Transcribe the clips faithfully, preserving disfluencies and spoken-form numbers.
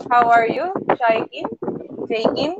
How are you, Jaikin? Jaikin?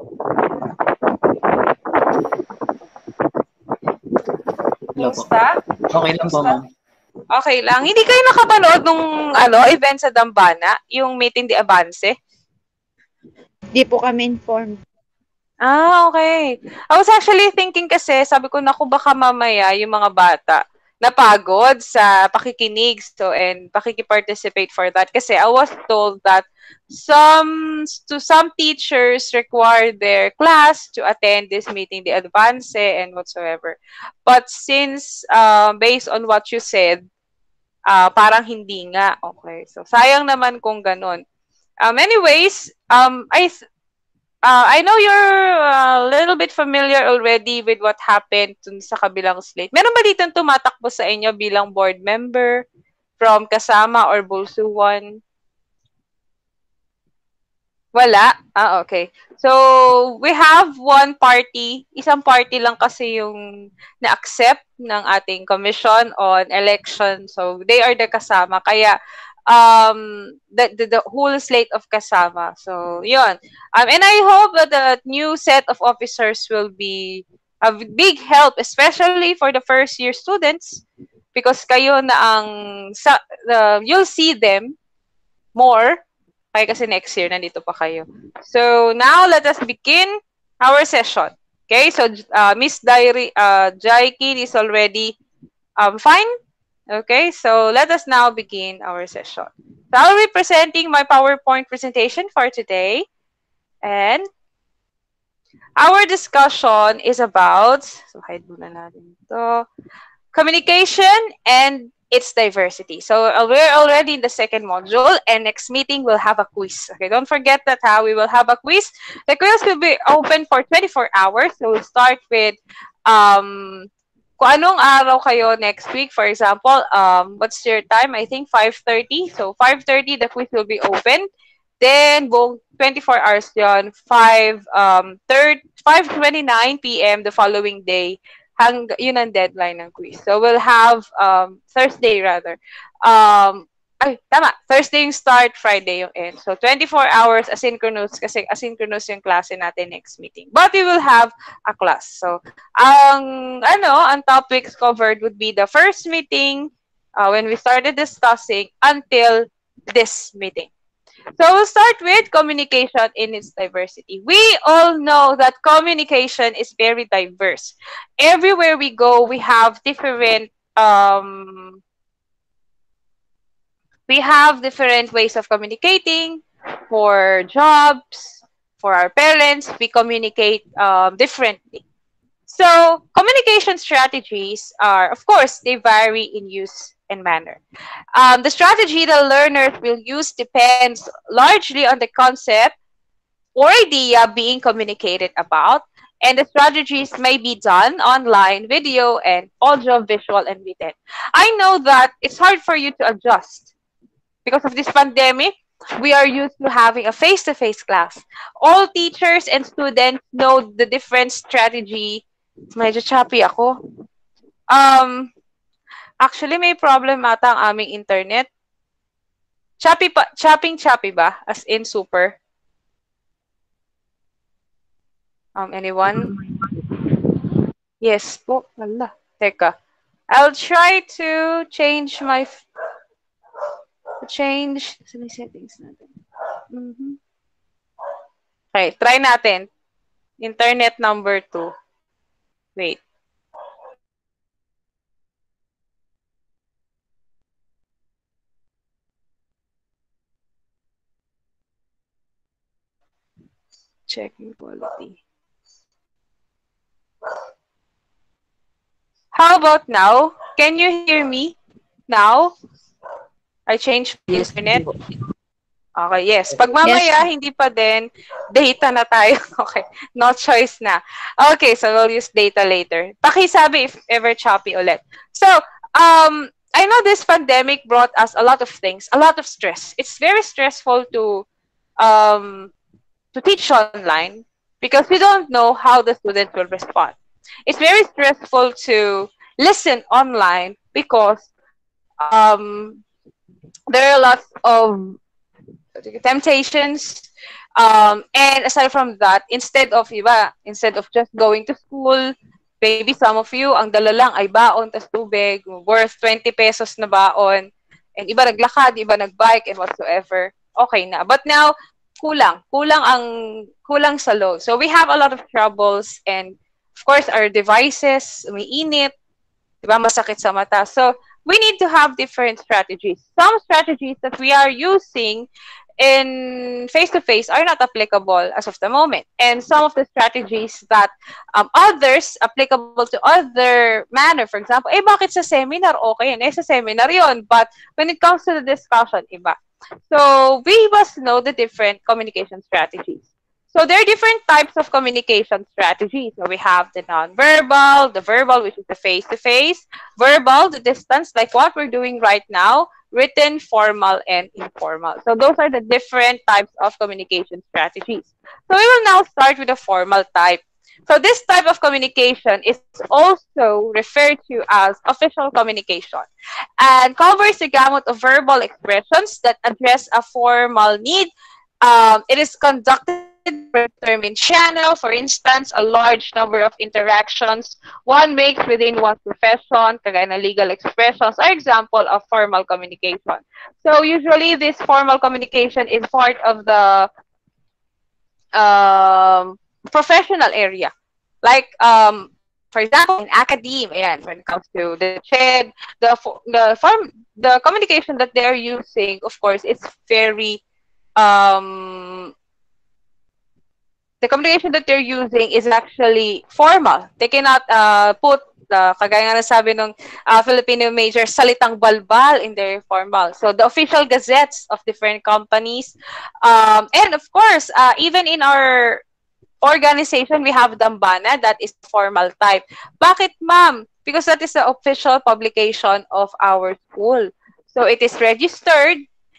Hello po. Kumusta? Okay lang po, Kumusta? ma'am. Okay lang. Hindi kayo nakapanood nung ano, event sa Dambana? Yung Meeting de Avance? Di po kami informed. Ah, okay. I was actually thinking kasi, sabi ko, naku, baka mamaya yung mga bata napagod sa pakikinig so and pakikiparticipate for that. Kasi I was told that some to some teachers require their class to attend this meeting, the advance and whatsoever. But since uh, based on what you said, uh, parang hindi nga. Okay. So sayang naman kung ganun. Um, anyways, um, I Uh, I know you're a little bit familiar already with what happened dun sa kabilang slate. Meron ba dito tumatakbo sa inyo bilang board member from Kasama or Bulsuwan? Wala? Ah, okay. So, we have one party. Isang party lang kasi yung na-accept ng ating commission on election. So, they are the Kasama. Kaya, um the, the the whole slate of Kasama. So yun. Um and I hope that the new set of officers will be a big help, especially for the first year students, because kayo na ang sa, the, you'll see them more kaya kasi next year nandito pa kayo. So now let us begin our session. Okay? So uh, Miss Diary uh Jaikin is already um fine. Okay, so let us now begin our session. So I'll be presenting my PowerPoint presentation for today. And our discussion is about, so hide muna natin ito, communication and its diversity. So uh, we're already in the second module, and next meeting we'll have a quiz. Okay, don't forget that how we will have a quiz. The quiz will be open for twenty-four hours. So we'll start with um, kung anong araw kayo next week. For example, um, what's your time? I think five thirty. So five thirty, the quiz will be open. Then, buong twenty-four hours yon, five twenty-nine p m the following day, hang, yun ang deadline ng quiz. So we'll have, um, Thursday rather. Um, ay, tama. Thursday yung start, Friday yung end. So twenty-four hours asynchronous kasi asynchronous yung klase natin next meeting. But we will have a class. So, ang, ano, ang topics covered would be the first meeting uh, when we started discussing until this meeting. So we'll start with communication in its diversity. We all know that communication is very diverse. Everywhere we go, we have different um, we have different ways of communicating. For jobs, for our parents, we communicate um, differently. So communication strategies are, of course, they vary in use and manner. Um, the strategy the learners will use depends largely on the concept or idea being communicated about, and the strategies may be done online, video, and audio, visual, and written. I know that it's hard for you to adjust because of this pandemic. We are used to having a face-to-face class. All teachers and students know the different strategy. Medyo choppy ako. Um, actually, may problem ata ang aming internet. Choppy pa, chopping choppy ba? As in super? Um, anyone? Yes po. Wala. Teka. I'll try to change my... Change... Sa may settings natin. Mm-hmm. Okay, try natin. Internet number two. Wait. Checking quality. How about now? Can you hear me now? I changed my internet. Okay, yes. Pag mamaya, yes. Hindi pa din, data na tayo. Okay, no choice na. Okay, so we'll use data later. Pakisabi if ever choppy ulit. So, um, I know this pandemic brought us a lot of things, a lot of stress. It's very stressful to, um, to teach online because we don't know how the students will respond. It's very stressful to listen online because um, there are lots of temptations. Um, and aside from that, instead of iba, instead of just going to school, maybe some of you, ang dala lang ay baon tas tubig, worth twenty pesos na baon. And iba naglakad, iba nagbike, and whatsoever. Okay na. But now, kulang. Kulang ang, kulang sa load. So we have a lot of troubles, and of course, our devices, umiinit, diba, masakit sa mata. So we need to have different strategies. Some strategies that we are using in face-to-face are not applicable as of the moment. And some of the strategies that um, others applicable to other manner, for example, eh bakit sa seminar okay yun? Eh sa seminar yun. But when it comes to the discussion, iba. So we must know the different communication strategies. So there are different types of communication strategies. So we have the non-verbal, the verbal, which is the face-to-face, verbal, the distance, like what we're doing right now, written, formal, and informal. So those are the different types of communication strategies. So we will now start with the formal type. So this type of communication is also referred to as official communication and covers the gamut of verbal expressions that address a formal need. Um, it is conducted for a determined channel, for instance, a large number of interactions one makes within one's profession, kagaya na legal expressions, are example of formal communication. So usually this formal communication is part of the um, professional area. Like, um, for example, in academe, ayan, when it comes to the C H E D, the, the, form, the communication that they're using, of course, is very um, the communication that they're using is actually formal. They cannot uh, put, uh, kagaya nga nasabi ng uh, Filipino major, salitang balbal in their formal. So the official gazettes of different companies. Um, and of course, uh, even in our organization, we have Dambana, that is formal type. Bakit, ma'am? Because that is the official publication of our school. So it is registered,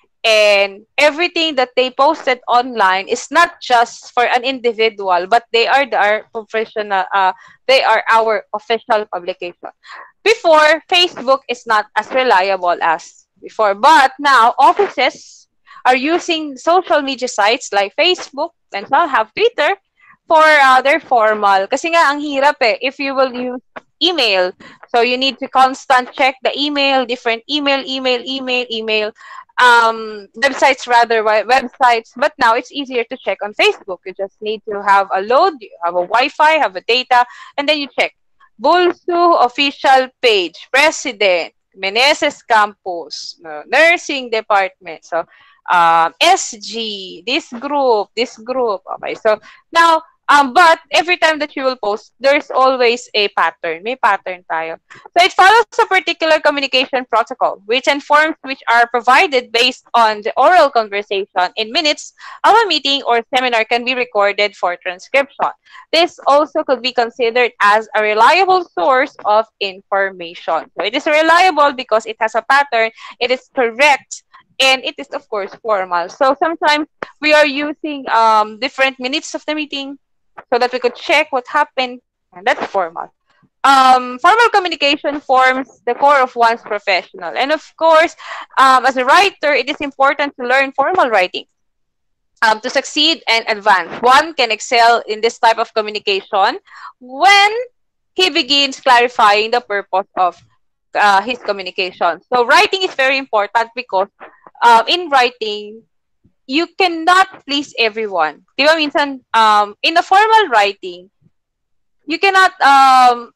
and everything that they posted online is not just for an individual, but they are the our professional, uh, they are our official publication. Before, Facebook is not as reliable as before, but now offices are using social media sites like Facebook, and some have Twitter, for uh, their formal. Kasi nga, ang hirap eh, if you will use email. So you need to constant check the email, different email, email, email, email, um, websites rather, websites. But now it's easier to check on Facebook. You just need to have a load, you have a Wi-Fi, have a data, and then you check. Bulsu official page, president, Meneses campus, no, nursing department. So um, S G, this group, this group. Okay, so now, Um, but every time that you will post, there's always a pattern. May pattern tayo. So it follows a particular communication protocol, which informs which are provided based on the oral conversation in minutes of a meeting or seminar can be recorded for transcription. This also could be considered as a reliable source of information. So it is reliable because it has a pattern, it is correct, and it is, of course, formal. So sometimes we are using um, different minutes of the meeting, so that we could check what happened, and that's formal. Um, formal communication forms the core of one's professional. And of course, um, as a writer, it is important to learn formal writing. Um, to succeed and advance, one can excel in this type of communication when he begins clarifying the purpose of uh, his communication. So writing is very important because uh, in writing, you cannot please everyone. Di ba minsan, um, in a formal writing, you cannot, um,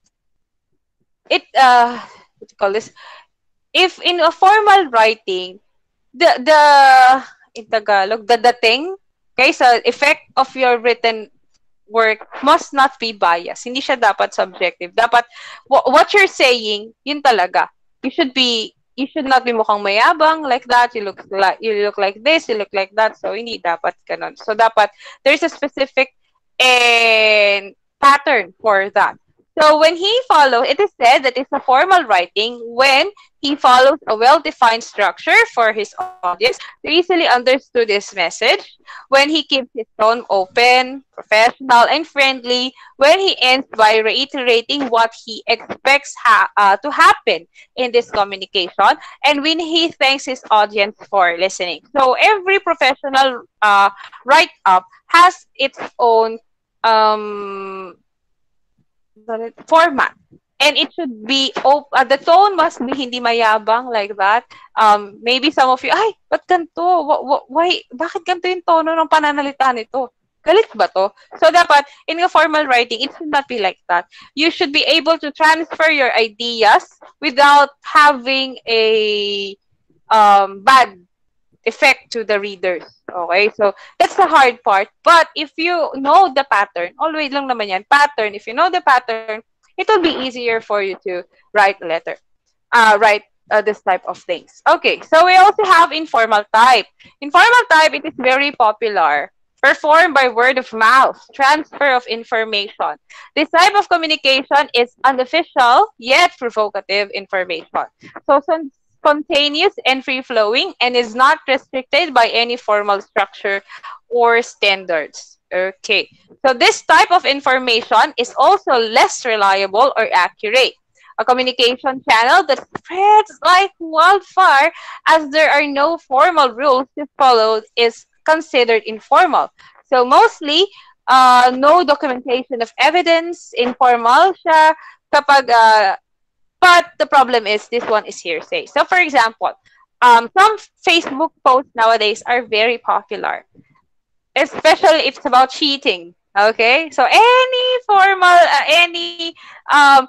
it, uh, what do you call this? If in a formal writing, the, the, in Tagalog, the dating, okay, so effect of your written work must not be biased. Hindi siya dapat subjective. Dapat, what you're saying, yun talaga. You should be, you should not be mukhang mayabang like that. You look like you look like this. You look like that. So hindi dapat ganon. So dapat there's a specific and pattern for that. So when he follows, it is said that it's a formal writing when he follows a well-defined structure for his audience to easily understood his message, when he keeps his tone open, professional, and friendly, when he ends by reiterating what he expects ha- uh, to happen in this communication, and when he thanks his audience for listening. So every professional uh, write-up has its own um, format. And it should be, op- uh, the tone must be hindi mayabang like that. Um, maybe some of you, ay, ba't ganito? Wh- wh- why, bakit ganito yung tono ng pananalita nito? Galit ba to? So dapat, in a formal writing, it should not be like that. You should be able to transfer your ideas without having a um, bad effect to the readers. Okay? So, that's the hard part. But if you know the pattern, always lang naman yan, pattern, if you know the pattern, it will be easier for you to write a letter, uh, write uh, this type of things. Okay, so we also have informal type. Informal type, it is very popular. Performed by word of mouth, transfer of information. This type of communication is unofficial yet provocative information. So, some spontaneous and free-flowing and is not restricted by any formal structure or standards. Okay, so this type of information is also less reliable or accurate. A communication channel that spreads like wildfire as there are no formal rules to follow is considered informal. So mostly, uh, no documentation of evidence, informal siya kapag uh, but the problem is this one is hearsay. So for example, um, some Facebook posts nowadays are very popular, especially if it's about cheating. Okay, so any formal, uh, any um,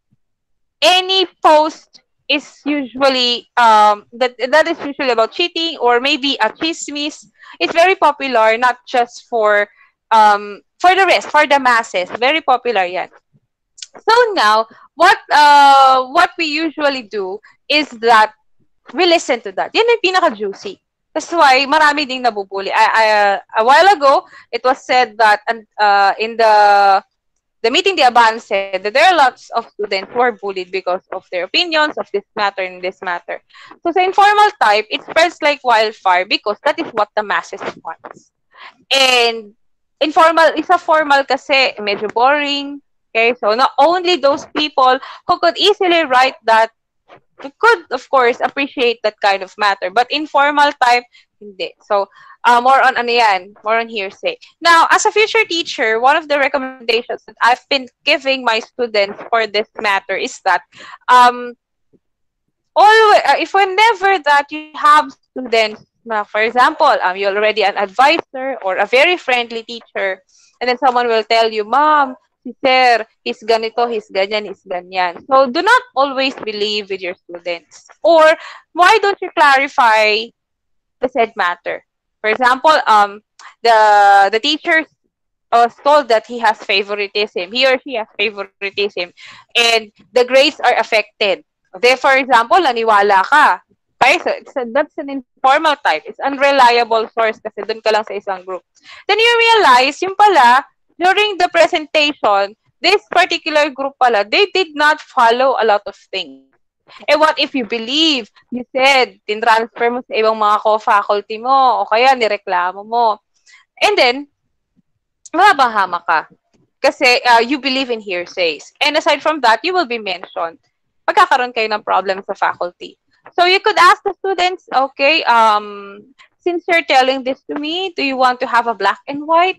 any post is usually um that that is usually about cheating or maybe a chismis. It's very popular, not just for um for the rest, for the masses. Very popular yan. So now, what uh what we usually do is that we listen to that. Yan yung pinaka-juicy. That's why marami ding nabubuli. I, I, uh, a while ago, it was said that uh, in the the meeting, the Aban said that there are lots of students who are bullied because of their opinions of this matter and this matter. So sa informal type, it spreads like wildfire because that is what the masses wants. And informal, isa formal kasi medyo boring. Okay, so not only those people who could easily write that could, of course, appreciate that kind of matter. But informal type, hindi. So, uh, more on ano yan, more on hearsay. Now, as a future teacher, one of the recommendations that I've been giving my students for this matter is that, um, always, uh, if whenever that you have students, na, for example, um, you're already an advisor or a very friendly teacher, and then someone will tell you, Mom, si Sir, he's ganito, he's ganyan, he's ganyan. So, do not always believe with your students. Or, why don't you clarify the said matter? For example, um, the the teacher was told that he has favoritism. He or she has favoritism. And the grades are affected. There, for example, naniwala ka. Okay, so it's a, that's an informal type. It's unreliable source kasi dun ka lang sa isang group. Then you realize, yung pala, during the presentation, this particular group pala, they did not follow a lot of things. And what if you believe, you said, tin-transfer mo sa ibang mga co-faculty mo, o kaya nireklamo mo. And then, mababahama ka. Kasi uh, you believe in hearsays. And aside from that, you will be mentioned. Magkakaroon kayo ng problem sa faculty. So you could ask the students, okay, um, since you're telling this to me, do you want to have a black and white?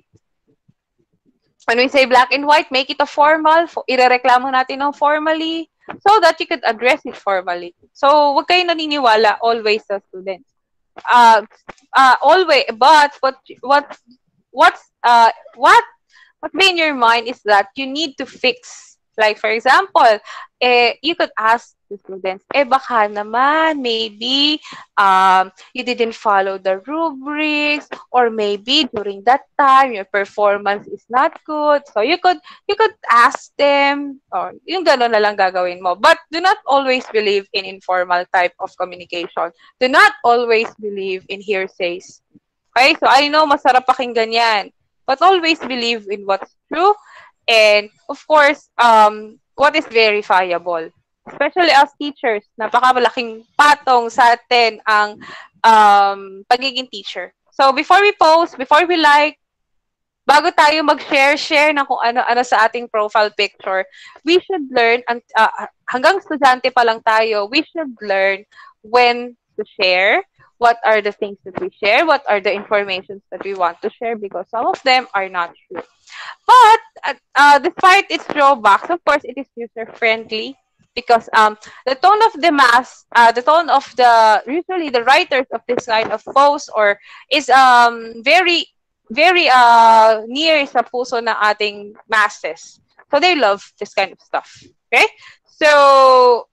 When we say black and white, make it a formal. Irereklamo natin ng formally so that you could address it formally. So, wag kayo naniniwala always sa students. Uh, uh, always, but what what what's uh what what be in your mind is that you need to fix. Like for example, eh, you could ask the students, eh baka naman, maybe um, you didn't follow the rubrics, or maybe during that time, your performance is not good. So you could you could ask them, or yung gano'n na lang gagawin mo. But do not always believe in informal type of communication. Do not always believe in hearsays. Okay? So I know masarap pakinggan yan, but always believe in what's true. And of course, um, what is verifiable. Especially as teachers, napakamalaking patong sa atin ang um, pagiging teacher. So, before we post, before we like, bago tayo mag-share-share ng kung ano-ano sa ating profile picture, we should learn, uh, hanggang estudyante pa lang tayo, we should learn when to share, what are the things that we share, what are the informations that we want to share, because some of them are not true. But, uh, despite its drawbacks, of course, it is user-friendly, because um, the tone of the mass, uh, the tone of the, usually the writers of this kind of posts or is um, very, very uh, near sa puso ng ating masses. So they love this kind of stuff. Okay? So,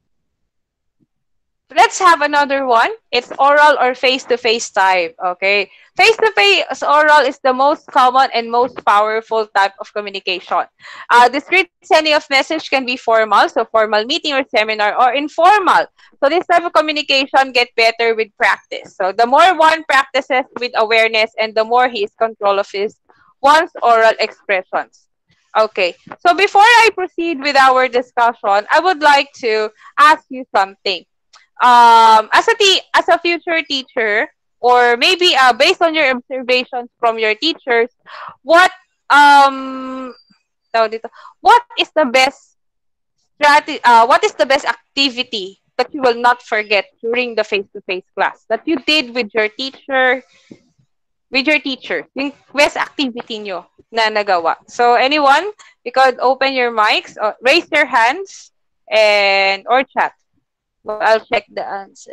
let's have another one. It's oral or face-to-face type. Okay? Face-to-face oral is the most common and most powerful type of communication. Uh, discrete sending of message can be formal, so formal meeting or seminar, or informal. So this type of communication get better with practice. So the more one practices with awareness and the more he is control of his one's oral expressions. Okay. So before I proceed with our discussion, I would like to ask you something. Um, as a te- as a future teacher, or maybe uh, based on your observations from your teachers, what um what is the best strategy? Uh, what is the best activity that you will not forget during the face-to-face class that you did with your teacher? With your teacher, yung best activity nyo na nagawa. So anyone, you could open your mics, or raise your hands, and or chat. Well, I'll check the answer.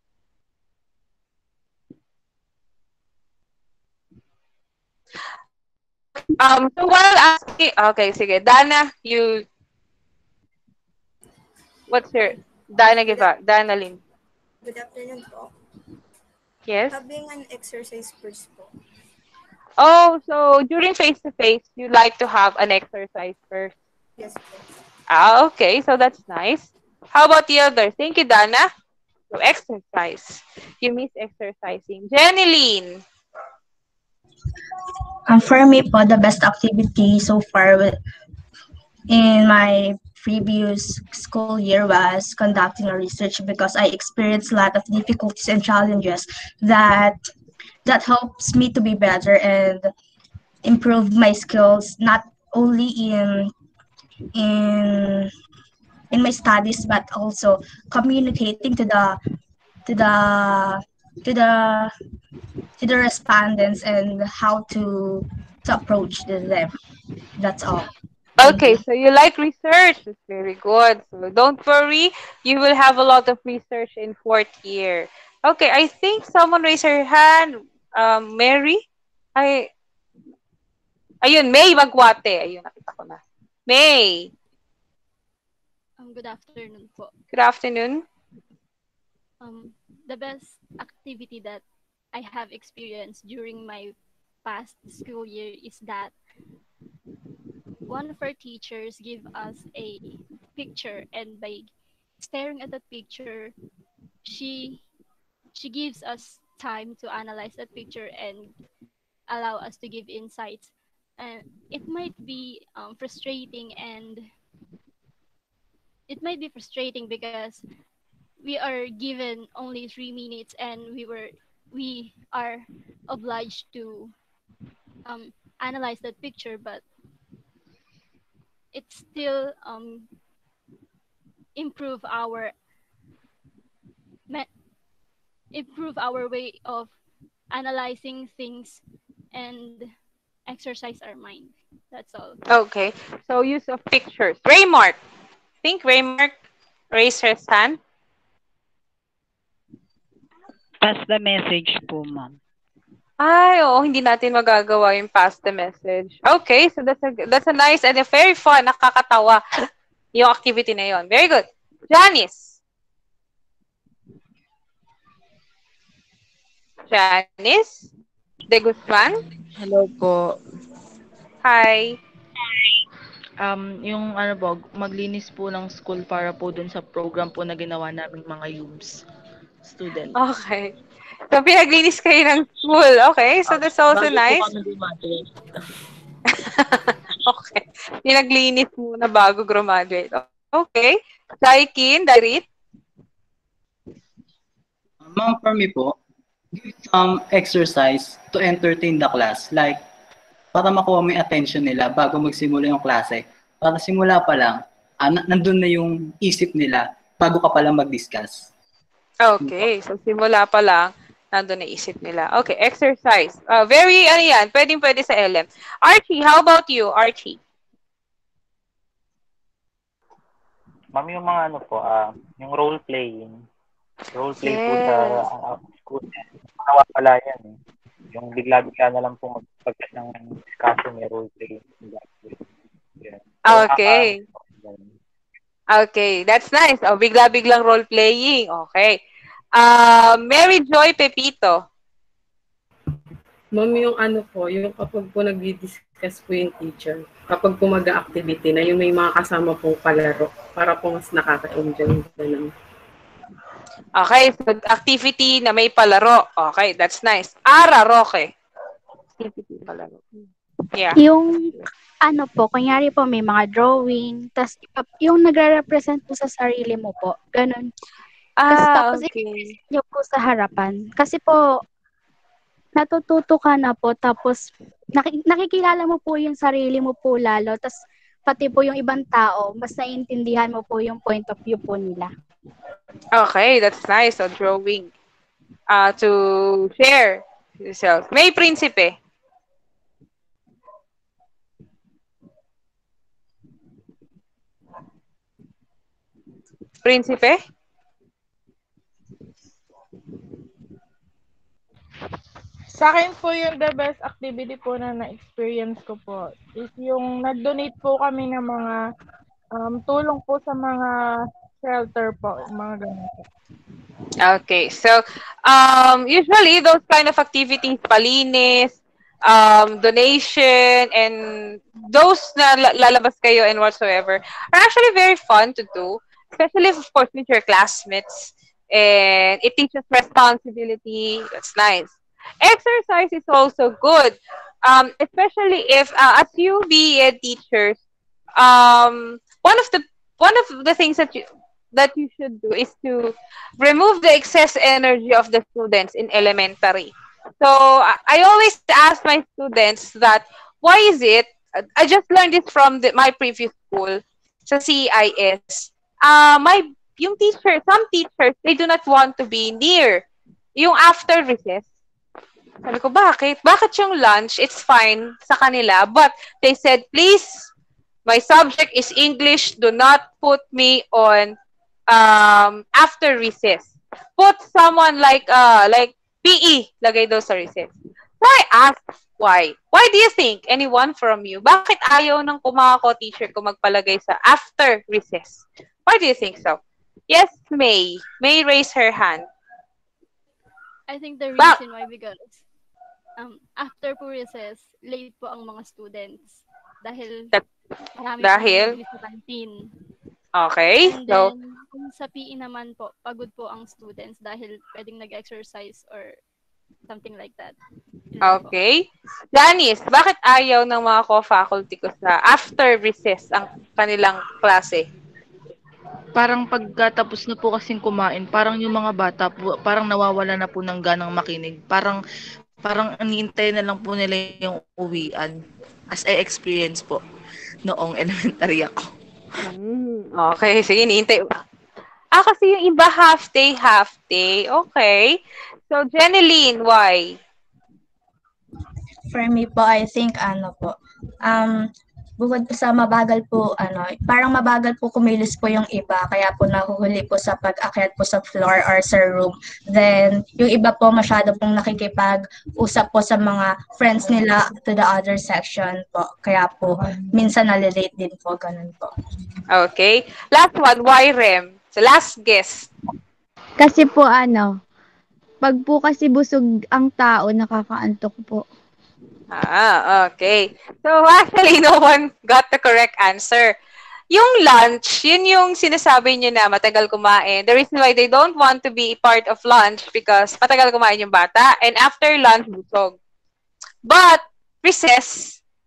Um, so while asking, okay, sige, Dana, you, what's your, Dana, give up, Dana Lynn. Good afternoon po. Yes? Having an exercise first po. Oh, so during face-to-face, you like to have an exercise first? Yes po. Ah, okay, so that's nice. How about the others? Thank you, Dana. So exercise. You miss exercising. Jenny Lynn. Um, for me po, the best activity so far in my previous school year was conducting a research, because I experienced a lot of difficulties and challenges that that helps me to be better and improve my skills, not only in in in my studies but also communicating to the to the to the to the respondents and how to to approach them. That's all. Okay, so you like research. That's very good. So don't worry, you will have a lot of research in fourth year. Okay, I think someone raised her hand. Um, Mary? Ay, ayun, May Magwate. Ayun, nakita ko na. May. Um, good afternoon po. Good afternoon. Um, the best activity that I have experienced during my past school year is that one of our teachers give us a picture, and by staring at that picture, she she gives us time to analyze that picture and allow us to give insights. And it might be um, frustrating, and it might be frustrating because we are given only three minutes, and we were we are obliged to um, analyze that picture, but it still um, improve our improve our way of analyzing things and exercise our mind. That's all. Okay, so use of pictures. Raymark. I think Raymark raised her hand. Pass the message po, ma'am. Ay, oo, hindi natin magagawa yung pass the message. Okay, so that's a, that's a nice and a very fun, nakakatawa yung activity na yon. Very good. Janice. Janice De Guzman. Hello po. Hi. Um, yung ano po, maglinis po ng school para po dun sa program po na ginawa naming mga youths student. Okay. So, pinaglinis kayo ng school. Okay, so that's also Bago nice. po kami dumating. Okay. Pinaglinis muna bago graduate. Okay. Daikin, Darit? Ma'am, for me po, give some exercise to entertain the class. Like, para makuha mo yung attention nila bago magsimula yung klase. Para simula pa lang, ah, nandun na yung isip nila bago ka pa lang mag-discuss. Okay. So, simula pa lang, nandun na isip nila. Okay. Exercise. Uh, very, ano yan, pwedeng pwede sa L M. Archie, how about you, Archie? Ma'am, yung mga ano po, ah, yung role playing. Role play po sa Yes. uh, school. Makawa pala yan eh. Yung bigla-bigla na lang po magpagkat ng discussion, may role play. Yeah. So, Okay. nakaka- Okay. That's nice. Oh, bigla-biglang role-playing. Okay. Uh, Mary Joy Pepito. Ma'am, yung ano po, yung kapag po nag-discuss po yung teacher, kapag po mag-activity na yung may mga kasama pong palaro, para po mas nakaka-enjoy. Ganun. Okay. So, activity na may palaro. Okay. That's nice. Ara Roque. Activity palaro. Yeah. Yung ano po, kunyari po may mga drawing, tas yung nagre-represent po sa sarili mo po, ganun. Tas, Ah, tapos okay. i-present nyo po sa harapan. Kasi po, natututo ka na po, tapos naki- nakikilala mo po yung sarili mo po lalo, tas pati po yung ibang tao, mas naiintindihan mo po yung point of view po nila. Okay. That's nice. So, drawing. Uh, to share yourself. May prinsipe. Prinsipe? Sa akin po yung the best activity po na na-experience ko po is yung nag-donate po kami ng mga um, tulong po sa mga shelter po, mga ganun po. Okay. So, um, usually, those kind of activities, palinis, um, donation, and those na la- lalabas kayo and whatsoever, are actually very fun to do, especially, of course, with your classmates. And it teaches responsibility. That's nice. Exercise is also good, um, especially if, uh, as you be a teachers, um, one of the one of the things that you that you should do is to remove the excess energy of the students in elementary. So I I always ask my students that why is it? I just learned this from the, my previous school, sa C I S. Uh, my yung teacher, some teachers, they do not want to be near yung after recess. Sabi ko, bakit? Bakit yung lunch, it's fine sa kanila, but they said, please, my subject is English, do not put me on um, after recess. Put someone like uh, like P E, lagay daw sa recess. So I asked, why? Why do you think? Anyone from you? Bakit ayaw ng mga ko-teacher ko magpalagay sa after recess? Why do you think so? Yes, May. May raise her hand. I think the Ba- reason why because um, after po recess, late po ang mga students dahil That- marami dahil? po sa canteen. Okay. And So, then, kung sa P E naman po, pagod po ang students dahil pwedeng nag-exercise or something like that. Yun lang po. okay. Janice, bakit ayaw ng mga co-faculty ko sa after recess ang kanilang klase? Parang pagkatapos na po kasing kumain, parang yung mga bata po, parang nawawala na po ng ganang makinig. Parang parang aniintay na lang po nila yung uwian. As I experience po noong elementary ako. Hmm, okay, sige, niintay. Ah, kasi yung iba half day, half day. Okay. So, Jeneline, why? For me po, I think ano po, um, bukod po sa mabagal po, ano, parang mabagal po kumilos po yung iba, kaya po nahuhuli po sa pag-akyat po sa floor or sa room. Then, yung iba po masyado pong nakikipag-usap po sa mga friends nila to the other section po. Kaya po, minsan nalilate din po, ganun po. Okay. Last one, why, Rem? The last guest. Kasi po ano, pag po kasi busog ang tao, nakakaantok po. Ah, okay. So, actually, no one got the correct answer. Yung lunch, yun yung sinasabi niyo na matagal kumain. The reason why they don't want to be part of lunch because matagal kumain yung bata and after lunch, busog. But, recess,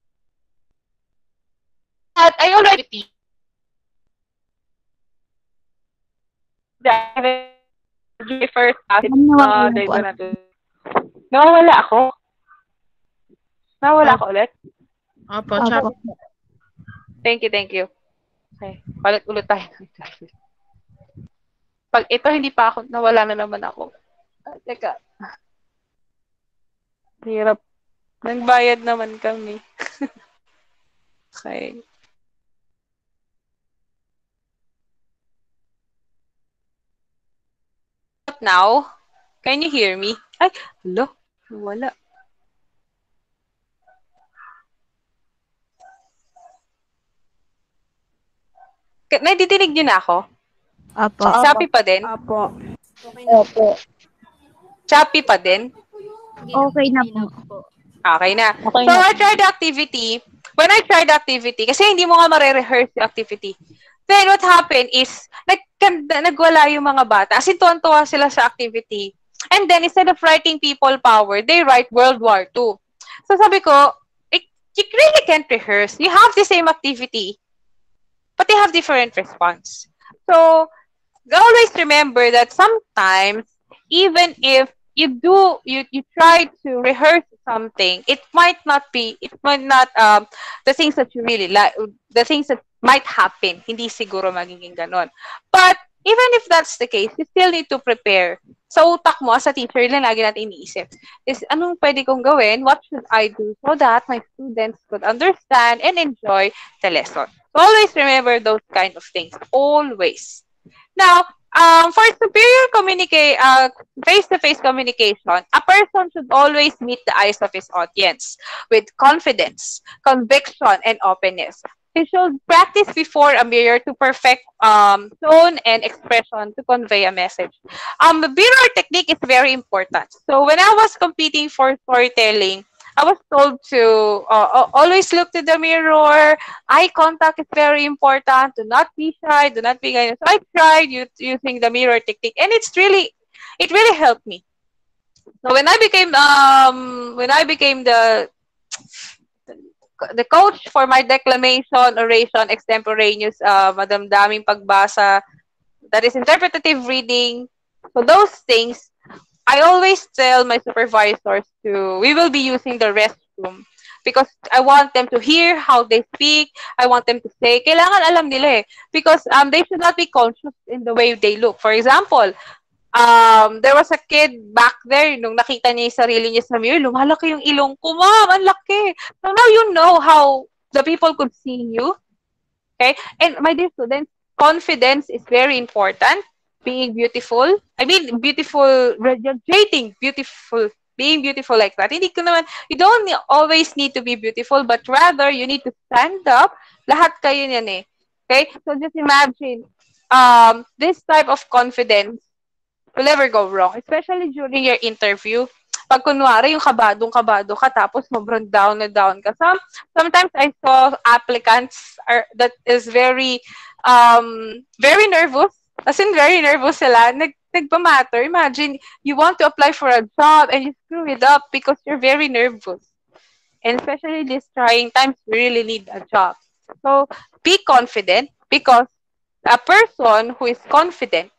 But I already the first class, Ma'am, nawawala uh, po they ako. gonna do. Nawawala ako. Nawawala ako ulit. Opo, Opo. chap. Thank you, thank you. Okay, palit ulit tayo. Pag ito hindi pa ako, nawala na naman ako. Ah, teka. Hirap. Nagbayad naman kami. Okay. Now, can you hear me? Ay, hello. Wala. K- Nadidinig niyo na ako? Opo. Choppy pa din? Opo. Okay na. Opo. Choppy pa din? Okay na po. Okay na. Okay So, na. I tried the activity. When I tried the activity, kasi hindi mo nga mare-rehearse yung activity. Then, what happened is, nag nagwala yung mga bata. As in, tuwan-tuwa sila sa activity. And then, instead of writing people power, they write World War Two. So, sabi ko, eh, you really can't rehearse. You have the same activity, but they have different response. So, always remember that sometimes, even if you do, you, you try to rehearse something, it might not be, it might not, um, the things that you really like, the things that might happen, hindi siguro magiging ganon. But, even if that's the case, you still need to prepare. Sa utak mo, as a teacher, yun lang lagi natin iniisip. Is, anong pwede kong gawin? What should I do so that my students could understand and enjoy the lesson? So, always remember those kind of things. Always. Now, um, for superior communicate, uh, face-to-face communication, a person should always meet the eyes of his audience with confidence, conviction, and openness. He should practice before a mirror to perfect um, tone and expression to convey a message. Um, the mirror technique is very important. So when I was competing for storytelling, I was told to uh, always look to the mirror. Eye contact is very important. Do not be shy. Do not be shy. So I tried using the mirror technique, and it's really, it really helped me. So when I became um when I became the the coach for my declamation, oration, extemporaneous, uh, madamdaming pagbasa, that is interpretative reading. So those things, I always tell my supervisors to, we will be using the restroom because I want them to hear how they speak. I want them to say, kailangan alam nila eh. Because um, they should not be conscious in the way they look. For example, um, there was a kid back there, nung nakita niya yung sarili niya sa mirror, lumalaki yung ilong ko, ma'am, ang laki. So now you know how the people could see you. Okay? And my dear students, confidence is very important. Being beautiful. I mean, beautiful, radiating, beautiful, being beautiful like that. Hindi ko naman, you don't always need to be beautiful, but rather, you need to stand up. Lahat kayo yan eh. Okay? So just imagine, um, this type of confidence will never go wrong, especially during your interview. Pag kunwari, yung kabadong-kabado ka, tapos sobrang down na down ka. Some, sometimes I saw applicants are, that is very, um, very nervous. As in, very nervous sila. Nag, nagpamatter. Imagine, you want to apply for a job and you screw it up because you're very nervous. And especially these trying times, we really need a job. So, be confident because a person who is confident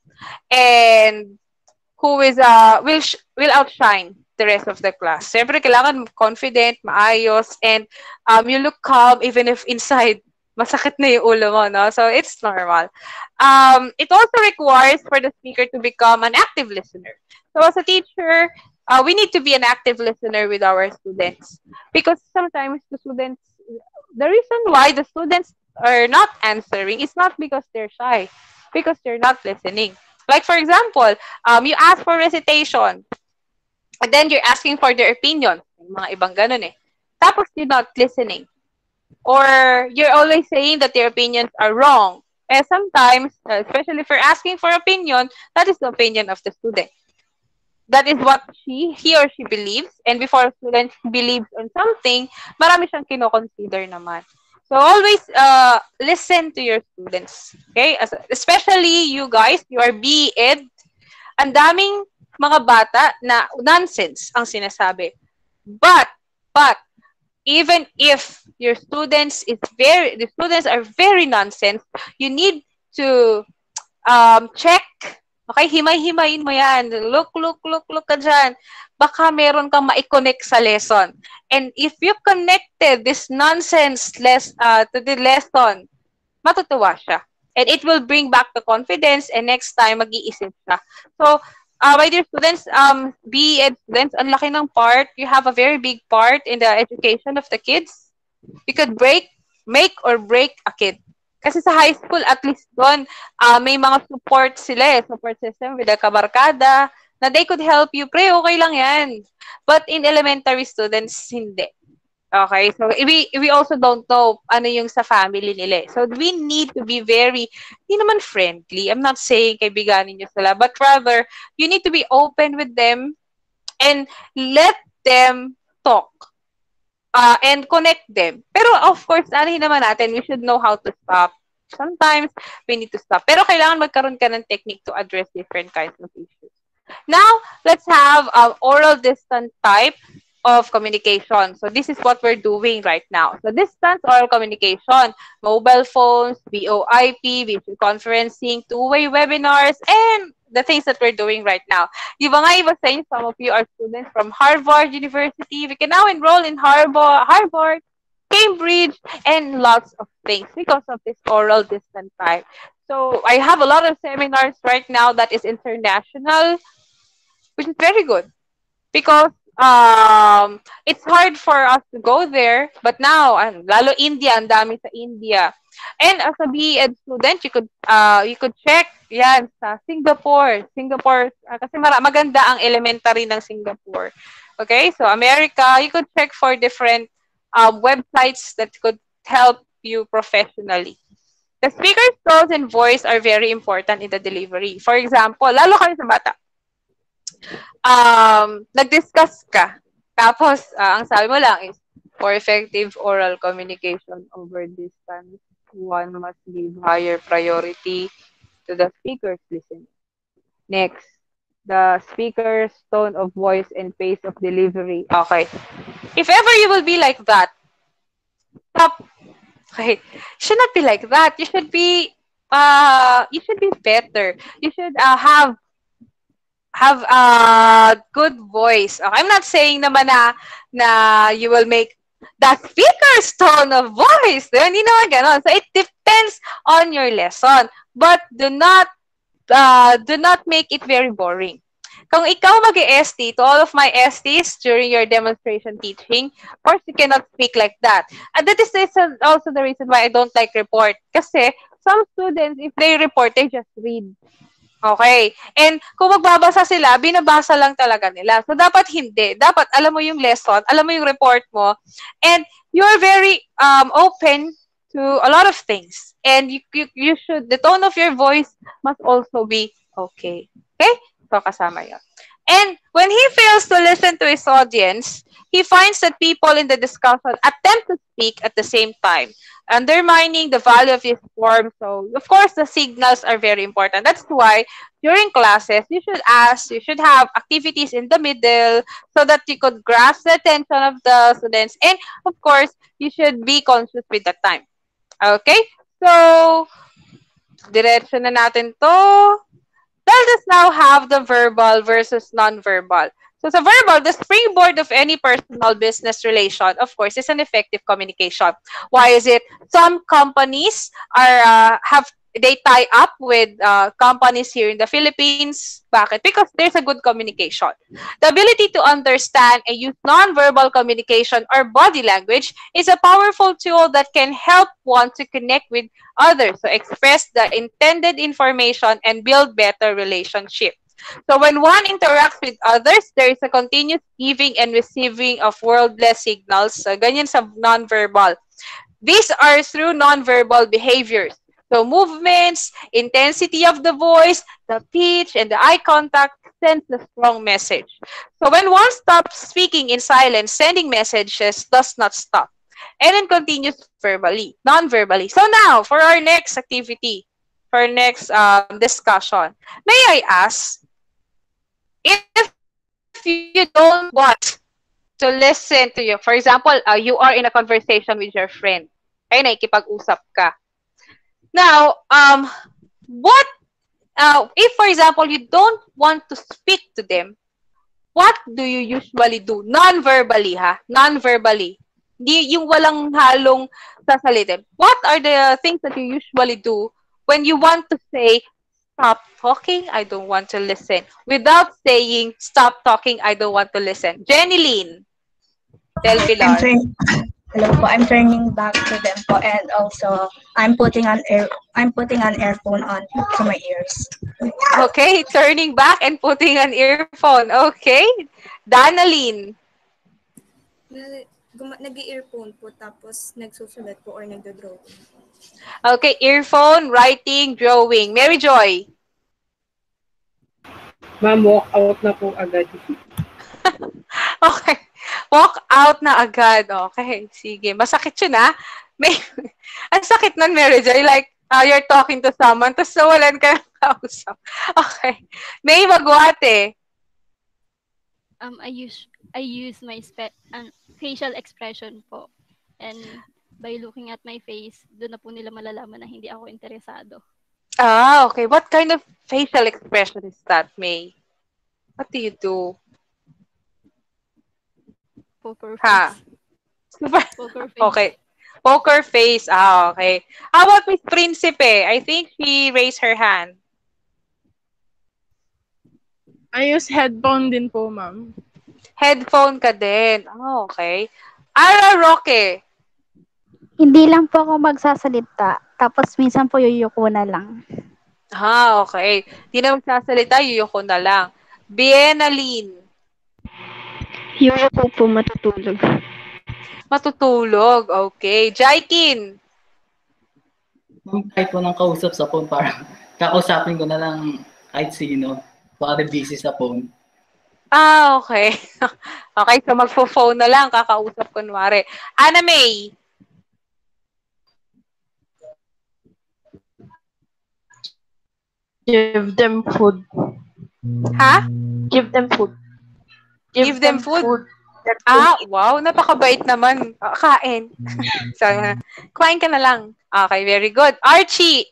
and who is uh will sh- will outshine the rest of the class. Siyempre, kailangan confident, maayos, and um you look calm even if inside masakit na yung ulo mo, no? So it's normal. Um, it also requires for the speaker to become an active listener. So as a teacher, uh, we need to be an active listener with our students because sometimes the students, the reason why the students are not answering is not because they're shy, because they're not listening. Like, for example, um, you ask for recitation, and then you're asking for their opinion. Mga ibang ganun eh. Tapos you're not listening. Or you're always saying that their opinions are wrong. And sometimes, uh, especially for asking for opinion, that is the opinion of the student. That is what she, he or she believes. And before a student believes on something, marami siyang kino-consider naman. So always uh, listen to your students. Okay? As, especially you guys, you are B E D. Ang daming mga bata na nonsense ang sinasabi. But, but, even if your students is very, the students are very nonsense, you need to um, check. Okay, himay-himayin mo yan. Look, look, look, look ka dyan. Baka meron kang ma-connect sa lesson. And if you connected this nonsense less, uh, to the lesson, matutuwa siya. And it will bring back the confidence, and next time, mag-iisip siya. So, uh, my dear students, um, B E Ed students, ang laki ng part. You have a very big part in the education of the kids. You could break, make or break a kid. Kasi sa high school, at least doon, uh, may mga support sila eh, support system with the kabarkada, na they could help you. Pre, okay lang yan. But in elementary students, hindi. Okay, so we, we also don't know ano yung sa family nila. So we need to be very, hindi naman friendly. I'm not saying kaibiganin nyo sila, but rather, you need to be open with them and let them talk. Uh, and connect them. Pero of course, anahin naman natin, we should know how to stop. Sometimes, we need to stop. Pero kailangan magkaroon ka ng technique to address different kinds of issues. Now, let's have an oral distant type of communication. So this is what we're doing right now. So distance oral communication, mobile phones, V O I P, video conferencing, two-way webinars, and the things that we're doing right now. Di ba nga iba sa inyo, some of you are students from Harvard University. We can now enroll in Harvard, Harvard, Cambridge, and lots of things because of this oral distant type. So I have a lot of seminars right now that is international, which is very good because um, it's hard for us to go there. But now, ano, lalo India, ang dami sa India. And as a B E Ed student, you could uh, you could check yan sa Singapore. Singapore, uh, kasi mara maganda ang elementary ng Singapore. Okay, so America, you could check for different um, websites that could help you professionally. The speaker's tone and voice are very important in the delivery. For example, lalo kayo sa bata, um, nag-discuss ka, tapos uh, ang sabi mo lang is, for effective oral communication over distance, one must give higher priority to the speaker's listening. Next, the speaker's tone of voice and pace of delivery. Okay. If ever you will be like that, stop. Okay. You should not be like that. You should be, uh, you should be better. You should uh, have have a good voice. Okay? I'm not saying naman na, na you will make the speaker's tone of voice. Hindi naman ganon. So it depends on your lesson. But do not uh, do not make it very boring. Kung ikaw mag-E S T, to all of my S Ts during your demonstration teaching, of course, you cannot speak like that. And that is also the reason why I don't like report. Kasi some students, if they report, they just read. Okay. And kung magbabasa sila, binabasa lang talaga nila. So, dapat hindi. Dapat alam mo yung lesson, alam mo yung report mo, and you're very um, open to a lot of things. And you, you, you should, the tone of your voice must also be okay. Okay? So, kasama yun. And when he fails to listen to his audience, he finds that people in the discussion attempt to speak at the same time, undermining the value of his form. So, of course, the signals are very important. That's why during classes, you should ask, you should have activities in the middle so that you could grasp the attention of the students. And, of course, you should be conscious with the time. Okay? So, diretso na natin to. Let us now have the verbal versus non-verbal. So sa verbal, the springboard of any personal business relation, of course, is an effective communication. Why is it? Some companies are uh, have they tie up with uh, companies here in the Philippines. Bakit? Because there's a good communication. The ability to understand and use non-verbal communication or body language is a powerful tool that can help one to connect with others, so express the intended information and build better relationships. So when one interacts with others, there is a continuous giving and receiving of wordless signals. So ganyan sa non-verbal. These are through non-verbal behaviors. So movements, intensity of the voice, the pitch, and the eye contact sends a strong message. So when one stops speaking in silence, sending messages does not stop. And then continues verbally, non-verbally. So now, for our next activity, for our next um, discussion, may I ask, if you don't want to listen to you. For example, uh, you are in a conversation with your friend. Ay, nakikipag-usap ka. Now, um, what, uh, if for example, you don't want to speak to them, what do you usually do? Non-verbally, ha? Non-verbally. Di, yung walang halong sasalitin. What are the things that you usually do when you want to say, stop talking, I don't want to listen, without saying, stop talking, I don't want to listen? Jenny Lynn, Del I'm Pilar. turn- Hello po, I'm turning back to them po, and also I'm putting an ear I'm putting an earphone on to my ears. Okay, turning back and putting an earphone. Okay. Danalyn. Na, guma- nag-earphone po, tapos nagsusulat po or nagdodrawing. Okay, earphone, writing, drawing. Mary Joy. Ma'am, walk out na po agad. Okay. Walk out na agad. Okay, sige. Masakit yun, ha? May, ang sakit nun, Mary Joy. Like, uh, you're talking to someone, tapos nawalan ka ng kausap. Okay. May Magwate. Um, I use I use my spe- um, facial expression po. And by looking at my face, doon na po nila malalaman na hindi ako interesado. Ah, okay. What kind of facial expression is that, May? What do you do? Poker face. Ha? Super. Poker face. Okay. Poker face. Ah, okay. How about Miss Principe? I think she raised her hand. I use headphone din po, ma'am. Headphone ka din. Oh, okay. Ara Roque. Hindi lang po ako magsasalita. Tapos minsan po yuyuko na lang. Ah, okay. Di na magsasalita, yuyuko na lang. Bienalyn. Yuyuko po, matutulog. Matutulog. Okay. Jaikin. Kahit po nang kausap sa phone, parang kakausapin ko na lang kahit sino. Para busy sa phone. Ah, okay. Okay, so magpo-phone na lang, kakausap kunwari. Ana May. Give them food. Ha? Give them food. Give, Give them, them food. food. Ah, wow, napakabait naman. Ah, kain. So, kumain ka na lang. Okay, very good. Archie.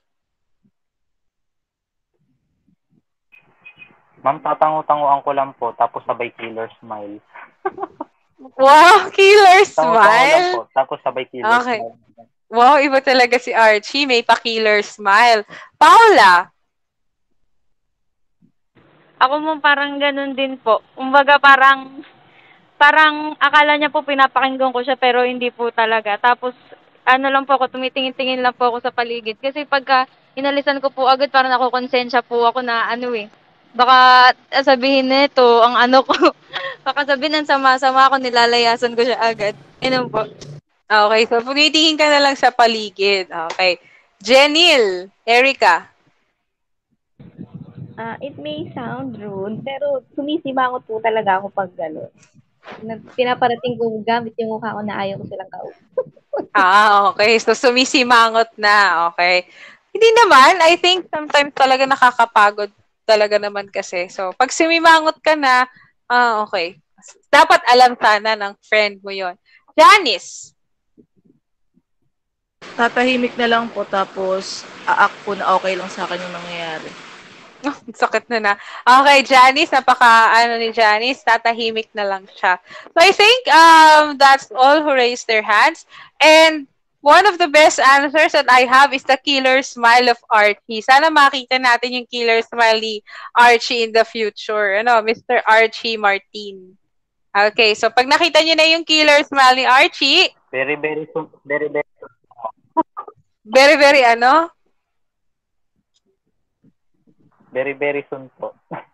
Ma'am, tatango-tanguan ko lang po, tapos sabay killer smile. Wow, killer Tango-tango lang smile. po, tapos sabay killer Okay. smile. Wow, iba talaga si Archie. May pa-killer smile. Paula. Ako mo parang ganun din po. Kumbaga parang, parang akala niya po pinapakinggan ko siya pero hindi po talaga. Tapos ano lang po ako, tumitingin-tingin lang po ako sa paligid. Kasi pagka inalisan ko po agad, parang nakukonsensya po ako na ano eh. Baka sabihin nito, ang ano ko, baka sabihin ng sama-sama ako, nilalayasan ko siya agad. Ganun po. Okay, so tumitingin ka na lang sa paligid. Okay. Jenil, Erica. Uh, it may sound rude, pero sumisimangot po talaga ako pag gano'n. Pinaparating ko gamit yung mukha ko na ayaw ko silang kausap. Ah, okay. So, sumisimangot na. Okay. Hindi naman. I think sometimes talaga nakakapagod talaga naman kasi. So, pag sumimangot ka na, ah, okay. Dapat alam sana ng friend mo yon. Janice. Tatahimik na lang po, tapos aak po na okay lang sa akin yung nangyayari. Oh, sakit na na. Okay, Janice, napaka, ano ni Janice, tatahimik na lang siya. So, I think um that's all who raised their hands. And one of the best answers that I have is the killer smile of Archie. Sana makita natin yung killer smile ni Archie in the future. Ano, Mister Archie Martin. Okay, so pag nakita niyo na yung killer smile ni Archie, Very, very soon. Very, very soon. very, very, ano? Very, very soon po.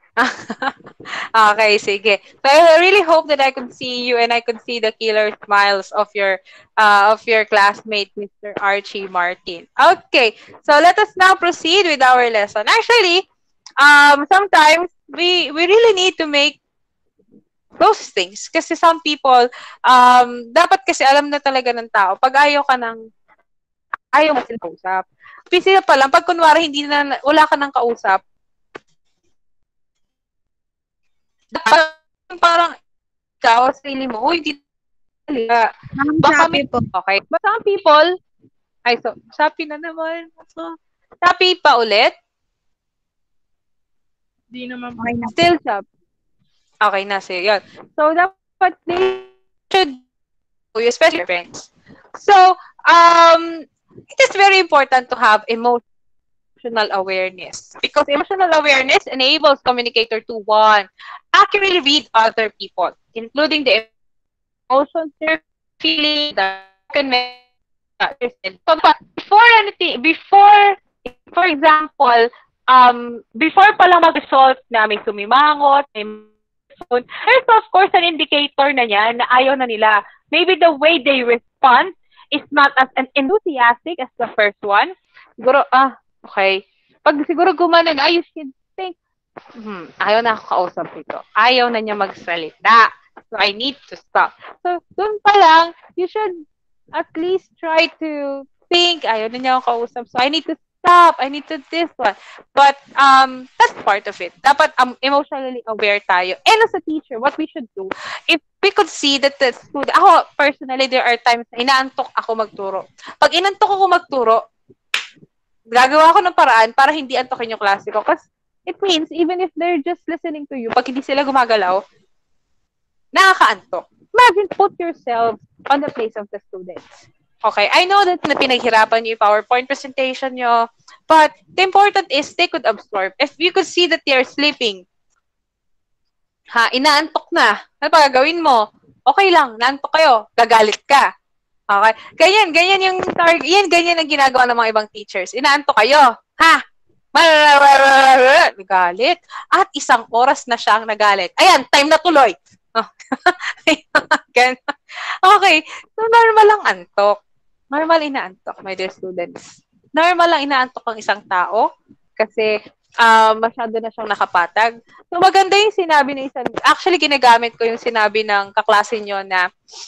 Okay, sige. So I really hope that I could see you and I could see the killer smiles of your uh, of your classmate, Mister Archie Martin. Okay, so let us now proceed with our lesson. Actually, um, sometimes we we really need to make those things kasi some people, um, dapat kasi alam na talaga ng tao pag ayaw ka ng ayaw mo silang kausap. Kasi pa lang, pag kunwari hindi na, wala ka ng kausap, parang ikaw, sarili mo, uy, hindi talaga. Ma'am, Baka Shopee may, po. okay. But some people, ay, so, Shopee na naman. So, Shopee pa ulit? Di naman po. Okay na. Still Shopee. Okay na, so, yun. So, dapat they should, especially your friends. So, um, it is very important to have emotional awareness because emotional awareness enables communicator to one, accurately read other people, including the emotions they're feeling, the so, but before anything, before, for example, um, before pa lang mag-result na may sumimangot, may phone, there's of course an indicator na yan na ayaw na nila. Maybe the way they respond is not as enthusiastic as the first one. Siguro, ah, okay. Pag siguro gumanon, ah, you should think, hmm, ayaw na ako kausap nito. Ayaw na niya magsalita. So, I need to stop. So, dun pa lang, you should at least try to think, ayaw na niya ako kausap. So, I need to stop. I need to this one. But, um, that's part of it. Dapat um, emotionally aware tayo. And as a teacher, what we should do, if we could see that the student, ako, personally, there are times na inaantok ako magturo. Pag inantok ako magturo, gagawa ko ng paraan para hindi antokin yung klase ko. Kasi it means, even if they're just listening to you, pag hindi sila gumagalaw, nakakaantok. Imagine, put yourself on the place of the students. Okay, I know that na pinaghirapan niyo yung PowerPoint presentation niyo, but the important is they could absorb. If you could see that they're sleeping, ha, inaantok na, ano pa gagawin mo? Okay lang, naantok kayo, gagalit ka. Okay? Ganyan, ganyan yung target, yan, ganyan ang ginagawa ng mga ibang teachers. Inaantok kayo, ha? Nagalit. At isang oras na siyang nagalit. Ayan, time na tuloy. Okay, so normal lang antok. Normal inaantok, my dear students. Normal lang inaantok ang isang tao kasi uh, masyado na siyang nakapatag. So maganda yung sinabi ng isang, actually ginagamit ko yung sinabi ng kaklase nyo na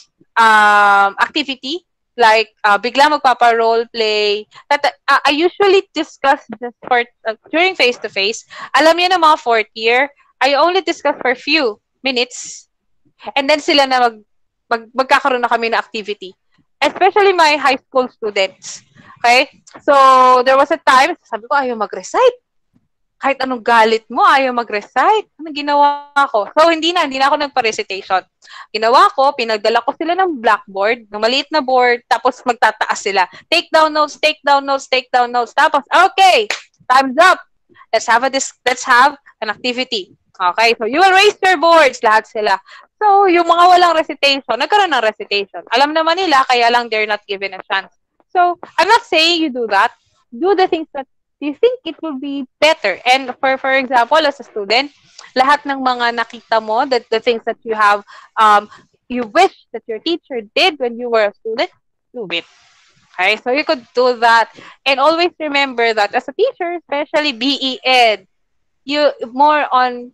um, activity, like uh, bigla magpapa-role play. That, uh, I usually discuss this for, uh, during face-to-face. Alam niyo na mga fourth year, I only discuss for few minutes and then sila na mag, mag, magkakaroon na kami na activity. Especially my high school students. Okay? So, there was a time, sabi ko, ayaw mag-recite. Kahit anong galit mo, ayaw mag-recite. Anong ginawa ko? So, hindi na, hindi na ako nagpa-recitation. Ginawa ko, pinagdala ko sila ng blackboard, ng maliit na board, tapos magtataas sila. Take down notes, take down notes, take down notes. Tapos, okay, time's up. Let's have a dis- let's have an activity. Okay, so you will raise your boards, lahat sila. So, yung mga walang recitation, nagkaroon ng recitation. Alam naman nila, kaya lang they're not given a chance. So, I'm not saying you do that. Do the things that you think it will be better. And for for example, as a student, lahat ng mga nakita mo, that the things that you have, um, you wish that your teacher did when you were a student, do it. Okay, so you could do that. And always remember that as a teacher, especially B E Ed, you more on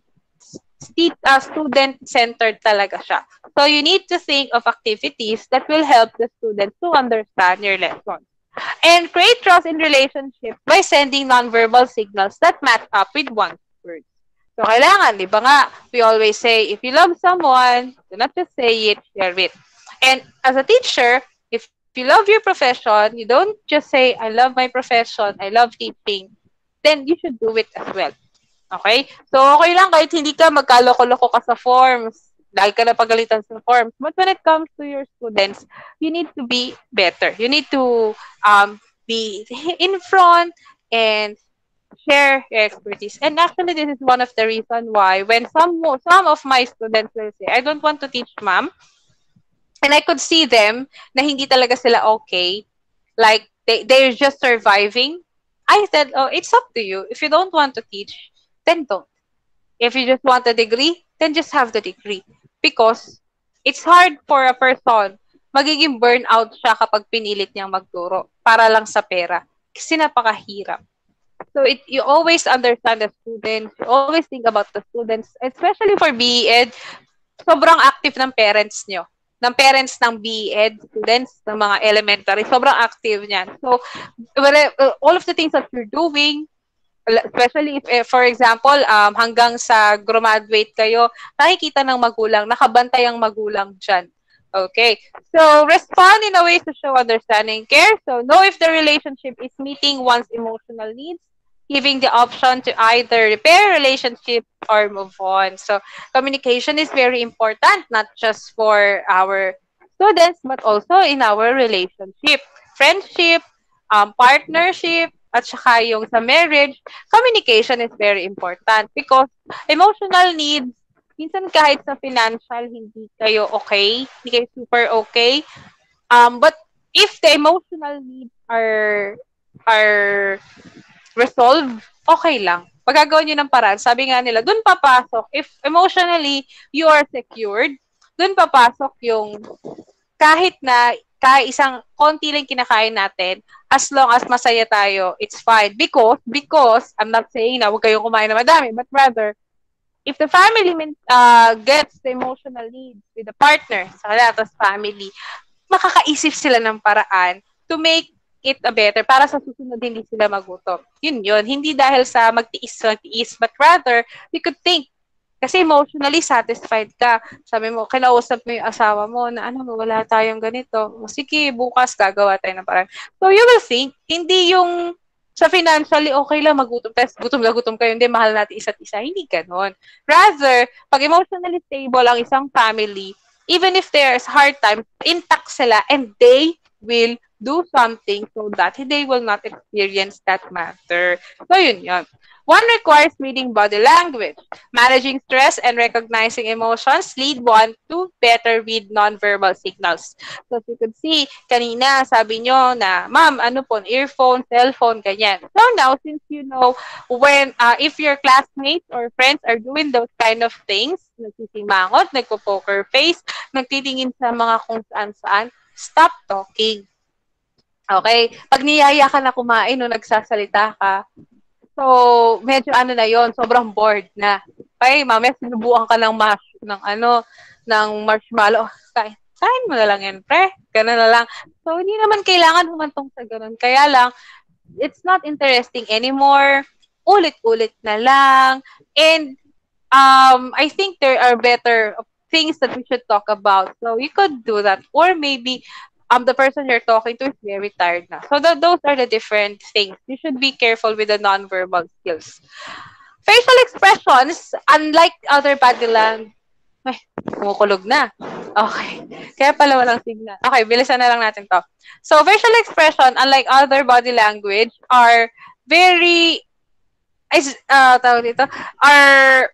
st- uh, student-centered talaga siya. So you need to think of activities that will help the students to understand your lessons. And create trust in relationship by sending nonverbal signals that match up with one's words. So kailangan, di ba nga, we always say, if you love someone, do not just say it, share it. And as a teacher, if you love your profession, you don't just say, I love my profession, I love teaching, then you should do it as well. Okay? So, okay lang kahit hindi ka magkaloko-loko ka sa forms, lagi ka na pagalitan sa forms. But when it comes to your students, you need to be better. You need to um, be in front and share your expertise. And actually, this is one of the reasons why when some some of my students will say, I don't want to teach, ma'am, and I could see them na hindi talaga sila okay, like they, they're just surviving, I said, oh, it's up to you. If you don't want to teach, then don't. If you just want a degree, then just have the degree. Because it's hard for a person, magiging burnout siya kapag pinilit niyang magturo para lang sa pera. Kasi napakahirap. So it, you always understand the students, you always think about the students, especially for B E Ed, sobrang active ng parents niyo. Ng parents ng B E Ed students, ng mga elementary, sobrang active niyan. So, all of the things that you're doing, Especially if, eh, for example, um, hanggang sa graduate kayo, nakikita ng magulang, nakabantay ang magulang dyan. Okay. So, respond in a way to show understanding care. So, know if the relationship is meeting one's emotional needs, giving the option to either repair relationship or move on. So, communication is very important, not just for our students, but also in our relationship, friendship, um, partnership, at saka yung sa marriage, communication is very important because emotional needs, minsan kahit sa financial, hindi kayo okay, hindi kayo super okay. Um, but if the emotional needs are are resolved, okay lang. Pagagawa nyo ng paraan, sabi nga nila, dun papasok, if emotionally you are secured, dun papasok yung kahit na kahit isang konti lang kinakain natin, as long as masaya tayo, it's fine. Because, because, I'm not saying na huwag kayong kumain na madami, but rather, if the family uh, gets the emotional needs with the partner, sa kalatas family, makakaisip sila ng paraan to make it a better para sa susunod hindi sila magutom. Yun yun. Hindi dahil sa magtiis, magtiis, but rather, we could think. Kasi emotionally satisfied ka. Sabi mo, kinausap mo yung asawa mo na ano, wala tayong ganito. O, sige, bukas gagawa tayo ng paraan. So you will think, hindi yung sa financially, okay lang magutom. Tapos gutom na gutom kayo, hindi, mahal natin isa't isa. Hindi ganon. Rather, pag emotionally stable ang isang family, even if there's hard times, intact sila and they will do something so that they will not experience that matter. So yun yun. One requires reading body language. Managing stress and recognizing emotions lead one to better read nonverbal signals. So as you could see, kanina sabi nyo na, ma'am, ano po, earphone, cellphone, ganyan. So now, since you know, when, uh, if your classmates or friends are doing those kind of things, nagsisimangot, nagpo-poker face, nagtitingin sa mga kung saan-saan, stop talking. Okay? Pag niyaya ka na kumain o nagsasalita ka, so, medyo ano na yon, sobrang bored na. Okay, mamaya sinubukan ka ng mash, ng ano, ng marshmallow. Kain, kain mo na lang yan, pre. Ganun na lang. So, hindi naman kailangan humantong sa ganun. Kaya lang, it's not interesting anymore. Ulit-ulit na lang. And, um, I think there are better things that we should talk about. So, you could do that. Or maybe, um, the person you're talking to is very tired na. So, the, those are the different things. You should be careful with the nonverbal skills. Facial expressions, unlike other body language, ay, kumukulog na. Okay. Kaya pala walang signal. Okay, bilisan na lang natin to. So, facial expression, unlike other body language, are very, is, uh, tawag dito, are